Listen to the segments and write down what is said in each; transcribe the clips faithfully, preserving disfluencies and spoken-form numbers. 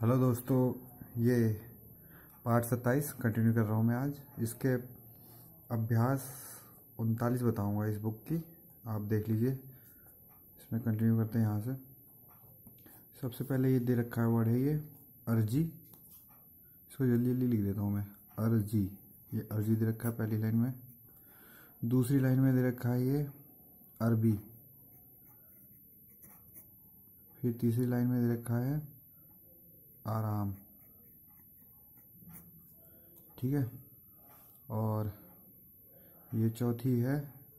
Hello दोस्तों, ये part सत्ताईस कंटिन्यू कर रहा हूँ मैं आज। इसके अभ्यास उनतालीस बताऊँगा इस बुक की, आप देख लीजिए। इसमें कंटिन्यू करते हैं यहाँ से। सबसे पहले ये दे रखा है वर्ड है ये अर्जी। इसको जल्दी जल्दी लिख देता हूँ मैं, अर्जी। ये अर्जी दे रखा है पहली लाइन में। दूसरी लाइन में दे रखा है ये अरबी। फिर तीसरी लाइन में दे रखा है आराम, ठीक है। और ये चौथी है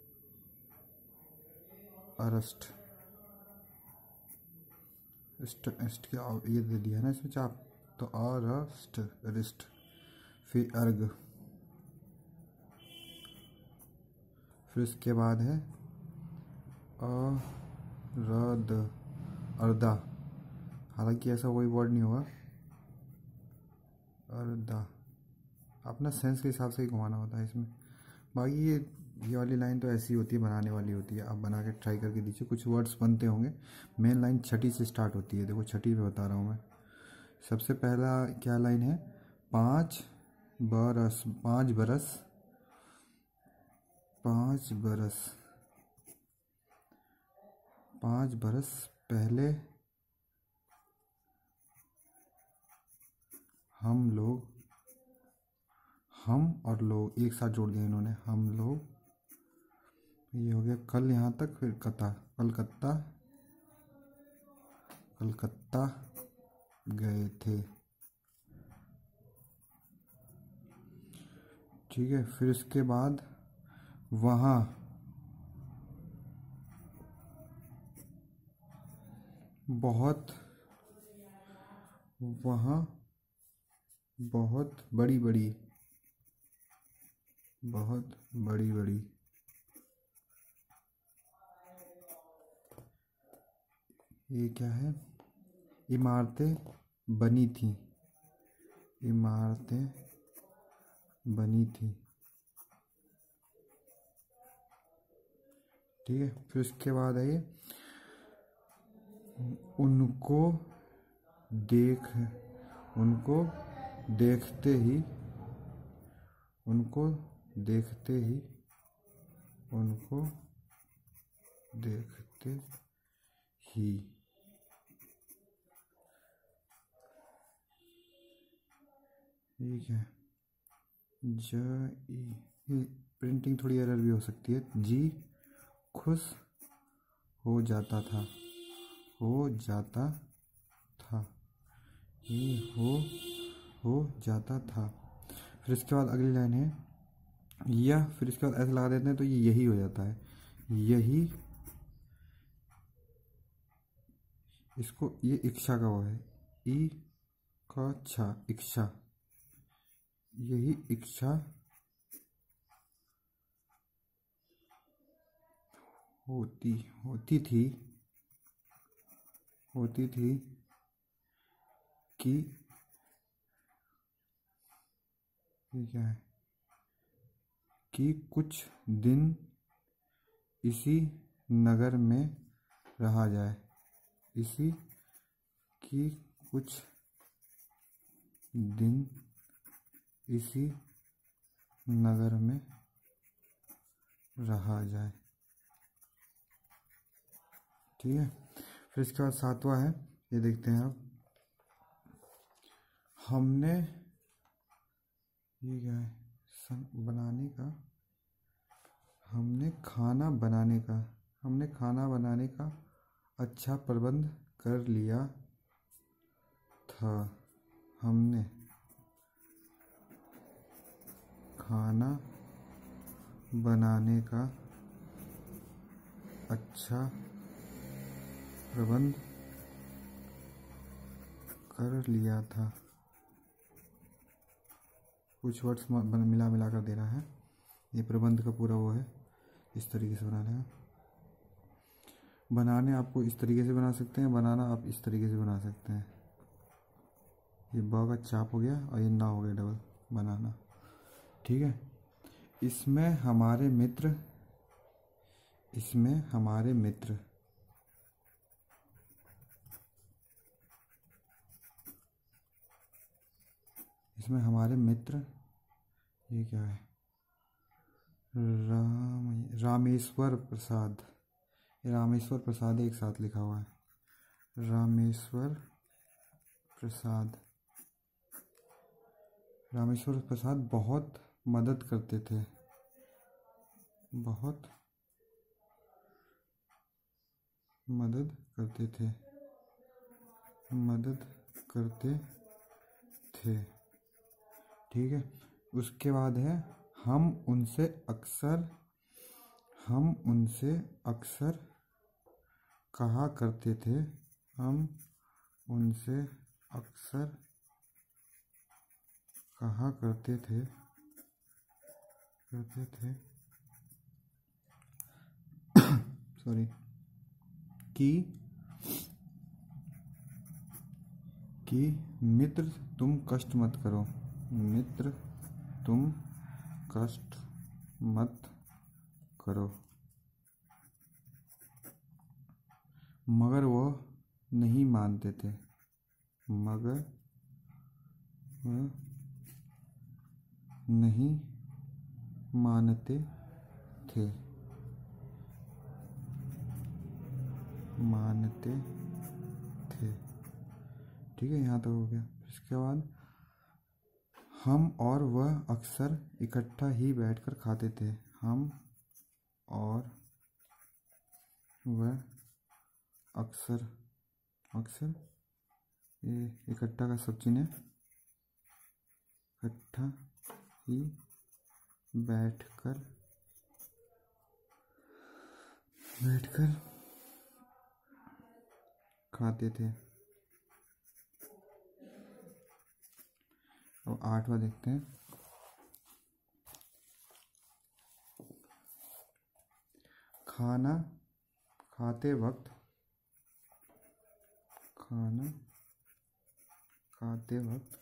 अरेस्ट। इस्ट इस्ट क्या ये दे दिया है ना इसमें चाप, तो अरेस्ट अरेस्ट। फिर अर्ग, फिर इसके बाद है अरद अर्दा। हालांकि ऐसा कोई वर्ड नहीं होगा, अर्दा। अपना सेंस के हिसाब से ही घुमाना होता है इसमें। बाकी ये ये वाली लाइन तो ऐसी होती है, बनाने वाली होती है। आप बना के ट्राई करके दीजिए, कुछ वर्ड्स बनते होंगे। मेन लाइन छठी से स्टार्ट होती है, देखो छठी पे बता रहा हूँ मैं। सबसे पहला क्या लाइन है, पाँच बरस, पाँच बरस, पाँच बरस, पाँच बरस पहले हम लोग, हम और लोग एक साथ जोड़ दिया इन्होंने, हम लोग। ये हो गया कल यहाँ तक। फिर कता, कलकत्ता, कलकत्ता गए थे, ठीक है। फिर उसके बाद वहाँ, बहुत, वहाँ बहुत बड़ी बड़ी, बहुत बड़ी बड़ी, ये क्या है, इमारतें बनी थी, इमारतें बनी थी, ठीक है। फिर उसके बाद है ये उनको देख, उनको देखते ही, उनको देखते ही, उनको देखते ही, ये क्या है, ज ई, प्रिंटिंग थोड़ी एरर भी हो सकती है। जी खुश हो जाता था, हो जाता था, ये हो हो जाता था। फिर इसके बाद अगली लाइन है यह, फिर इसके बाद ऐसे लगा देते हैं तो ये यही हो जाता है, यही। इसको ये इच्छा का वो है, ई का छा, इच्छा, यही इच्छा होती होती थी, होती थी कि, ये क्या है, कि कुछ दिन इसी नगर में रहा जाए, इसी, कि कुछ दिन इसी नगर में रहा जाए, ठीक है। फिर इसके बाद सातवां है, ये देखते हैं अब। हमने, ये क्या है, बनाने का, हमने खाना बनाने का, हमने खाना बनाने का अच्छा प्रबंध कर लिया था, हमने खाना बनाने का अच्छा प्रबंध कर लिया था। कुछ वर्ड्स मिला मिला कर दे रहा है। ये प्रबंध का पूरा वो है, इस तरीके से बनाना है। बनाने आपको इस तरीके से बना सकते हैं, बनाना आप इस तरीके से बना सकते हैं। ये ब का चाप हो गया और ये ना हो गया डबल, बनाना, ठीक है। इसमें हमारे मित्र, इसमें हमारे मित्र, इसमें हमारे मित्र, ये क्या है, राम रामेश्वर प्रसाद, ये रामेश्वर प्रसाद एक साथ लिखा हुआ है, रामेश्वर प्रसाद। रामेश्वर प्रसाद बहुत मदद करते थे, बहुत मदद करते थे, मदद करते थे। ठीक है, उसके बाद है हम उनसे अक्सर, हम उनसे अक्सर कहा करते थे, हम उनसे अक्सर कहा करते थे, करते थे सॉरी कि कि मित्र तुम कष्ट मत करो, मित्र तुम कष्ट मत करो। मगर वो नहीं मानते थे, मगर वह नहीं मानते थे, मानते थे। ठीक है, यहाँ तक हो गया। इसके बाद हम और वह अक्सर इकट्ठा ही बैठकर खाते थे, हम और वह अक्सर, अक्सर ये इकट्ठा का सब चिन्ह है, इकट्ठा ही बैठकर बैठकर खाते थे। अब आठवां देखते हैं। खाना खाते वक्त, खाना खाते वक्त,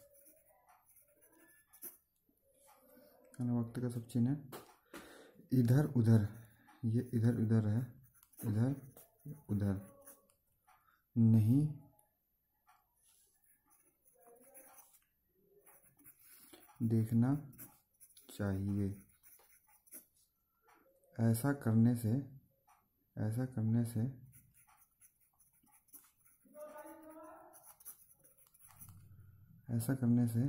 खाना वक्त का सब चिन्ह है इधर उधर, ये इधर उधर है, इधर उधर नहीं देखना चाहिए। ऐसा करने से, ऐसा करने से ऐसा करने से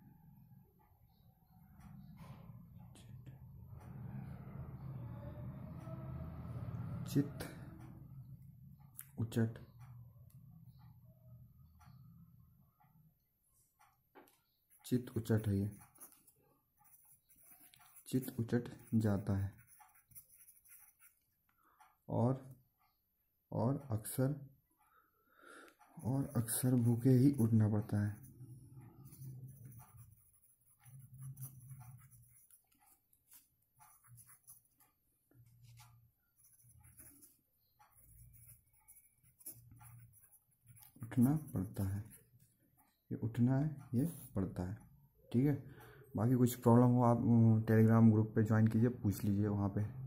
चित्त उचट, चित्त उचट है, ये चित्त उचट जाता है और और अक्सर और अक्सर भूखे ही उठना पड़ता है। उठना पड़ता है, ये उठना है, ये पड़ता है। ठीक है, बाकी कुछ प्रॉब्लम हो आप टेलीग्राम ग्रुप पे ज्वाइन कीजिए, पूछ लीजिए वहाँ पे।